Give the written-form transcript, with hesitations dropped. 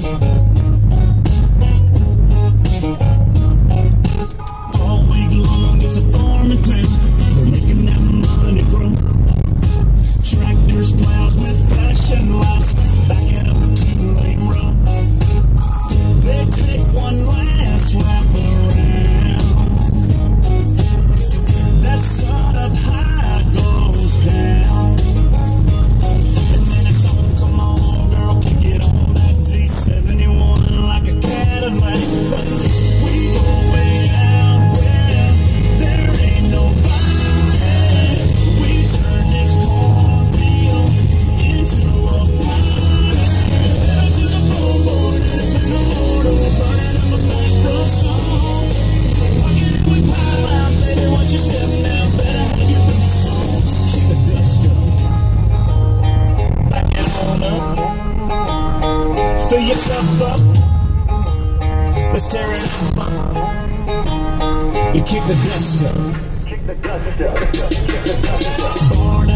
All week long it's a farming town. We're making that money grow. Tractors, plows with flashing lights, backing up a two-lane road. They take one last lap around. That sun up high goes down. And then it's on, come on, girl, kick it on that Z71 like a Cadillac. We go way out where there ain't nobody. We turn this cornfield into a party. Down to the board, and the Lord, oh, burning up a back road song. Walking in with pile out, baby, once you step down, better have your boots on. Kick the dust up, back it on up. Fill your cup up, let's tear it up and kick the dust up. Kick the dust up. Born